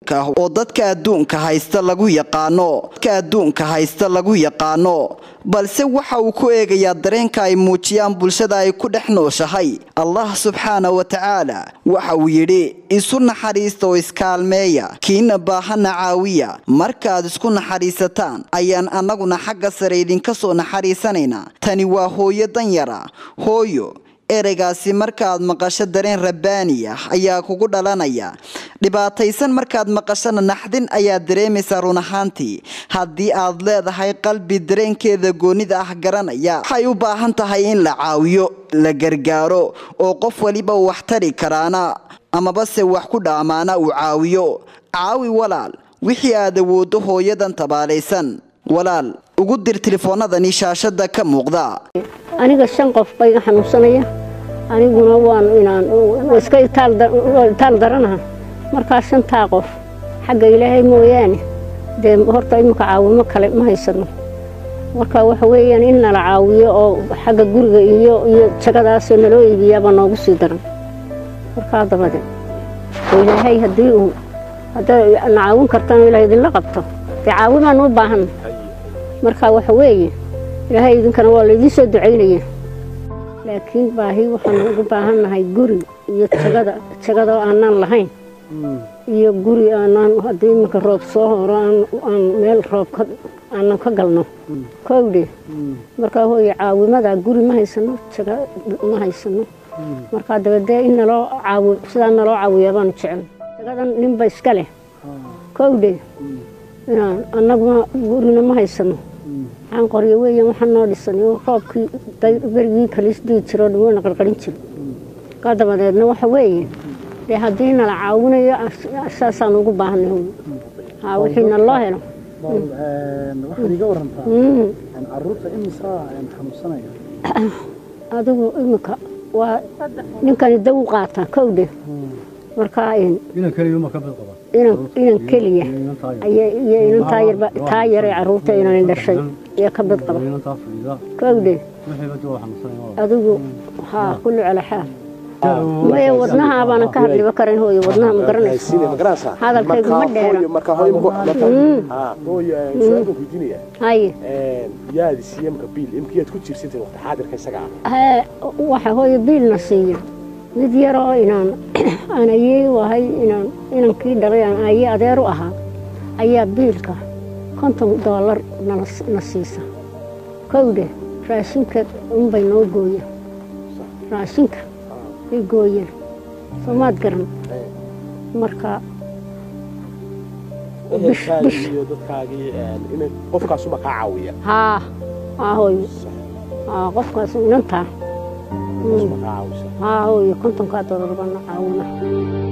oo dadka adduunka haysta lagu yaqaano balse waxa uu ku eegayaa dareenka ay muujiyaan bulshada ay ku dhex nooshahay Allah subhanahu wa ta'ala waxa uu yiri isu naxariisto iskaalmeeya kiina baahana caawiya markaad isku naxariisataan ayaan anaguna xagga sare idinka soo naxariisanayna tani waa hooyo danyara hooyo ereygaasi markaad maqasho dareen rabbaaniya ayaa kugu dhalanaya dhibaataysan markaad maqashana naxdin ayaa dareemaysaa run ahaantii haddii aad leedahay qalbi dareenkeeda goonida ah garanaya waxay u baahan tahay in la caawiyo la gargaaro oo qof waliba wax tari karaana amaba se wax ku dhaamaana uu caawi walaal wixii aad awoodo hooyadan tabaalaysan walaal ugu dir telefoonadani shaashada ka muuqda aniga 5 qof bay xanuunsanaya aniguna waan inaan iska itaal daranaha marka 5 qof xagga Ilaahay mooyaane de horta imka caawimo kale ma haysano marka waxa weeyaan in la caawiyo oo xagga guriga iyo jagadaas naloo iibiyaba noogu sii daran marka dabada Ilaahay hadii uu caawin kartaan Ilaahay idin la qabto caawimo u baahan marka waxa weeye Ilaahay idinkana waa la idin soo duceynaya laakiin baahi waxaan ugu baahanahay guri iyo jagada aanan lahayn iyo guri aanan hadii marka roob soo horo aan meel roob aanan ka galno koowde marka hooyo caawimada guri ma haysano jagada ma haysano marka dabadee in loo caawiyo sida loo caawiyo baan jecel jagadan ninba iska leh koowde anaguna gurina ma haysano aan qoriyo weeyaan waxaan noo dhisay roobkii berigii kalisdii jiro dhawaan qarqarin jiro ka dabadeedna waxa weeye hadii la caawinayo asaasaan ugu baahanahay wixii loo helo waxa iga warantaa carruurta imisa xanuunsanaya adigu imika waa ninkan daw qaata kowde marka inaan kaliya ma ka badqaba inaan kaliya ayay taayir carruurta inaan dhashay يا كبد قبل كودي أذوق ها كله على حال ما وضناها أبانا كهري بكرين هو وضناها مقرنس هذا الكيك مدير هو سؤال كوجينيا هاي يا دي سيام كبيل يمكن تكون تشيرسين وقت حاضر كيسقع waxa hooyo biil nasiiyo mid yaro inaan anayay wahay inaan kii dhalay ay adeer u ahaa ayaa biilka $50 nasiisa kowde raashinka bay noo gooya raashinka ay gooyeen Soomaad garan marka iyo dadkaagii in qofkaas uma ka caawiya hooyo qofkaas inanta hooyo $50 baan caawina